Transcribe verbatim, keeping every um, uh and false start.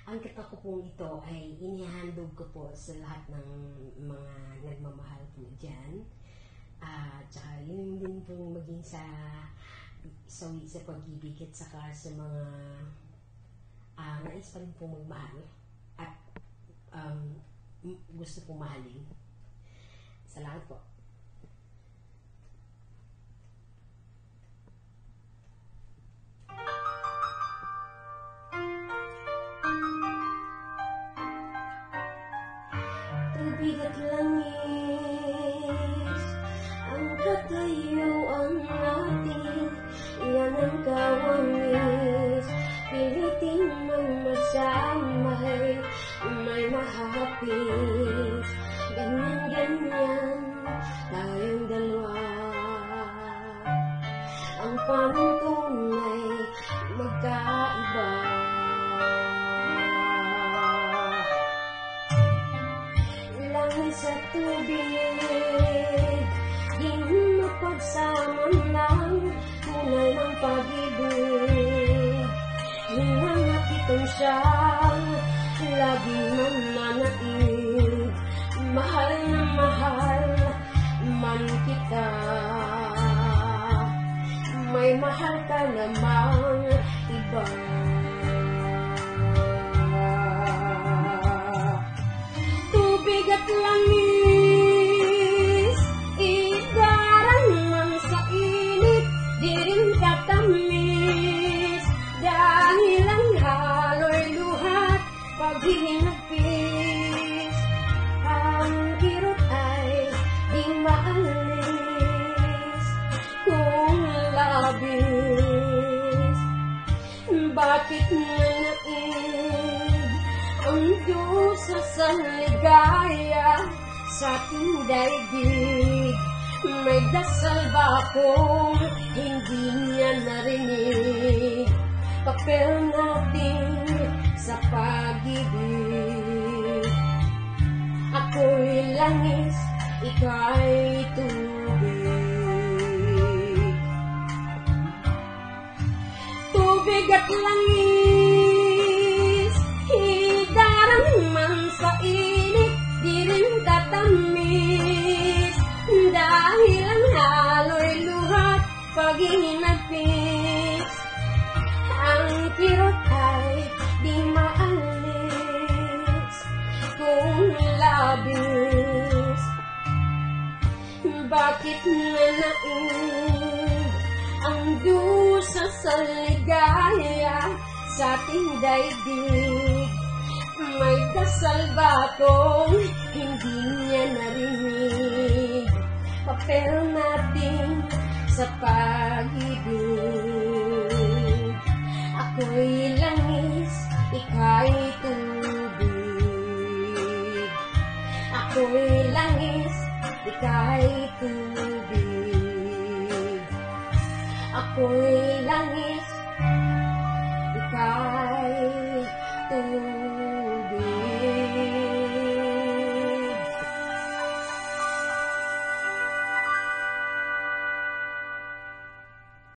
Ang kanta ko pong ito ay inihandog ko po sa lahat ng mga nagmamahal po dyan. At uh, saka yun din pong maging sa sawi sa pag-ibig at saka sa mga uh, nais pa rin pong magmahal at um, gusto pong mahalin. Salamat po. Tubig at langis, ang katayuan natin, yan ang kawamis. Pilitin mang masamay, may mahapis. Ganyan-ganyan tayong dalawa. Ang pantunay magkaiba. Langis at tubig, di mapagsama ng tunay ng pag-ibig. Hinangat itong siyang lagi mananaig. Mahal na mahal man kita, may mahal ka namang iba. Tubig at langis, idarang man sa init, di rin katamis. Dahil ang halo'y luhat, paghinagpis. Ang kirot ay di maalis kung labis. Bakit nanaig ang dusa sa ligaya sa ating daigdig? May dasal ba kung hindi niya narinig? Papel natin sa pag-ibig. Ako'y langis, ika'y tubig. Tubig at langis, hidarang man sa init, di rin tatamis. Dahil ang halo'y luhat, paghinagpis. Ang kirot ay di maalis kung labis. Bakit nanaig ang dusa sa ligaya sa ating daigdig? May dasal ba kung hindi niya narinig? Papel natin sa pag-ibig. Ako'y langis, ika'y tubig. Ako'y langis, ika'y tubig. Ako'y langis, ika'y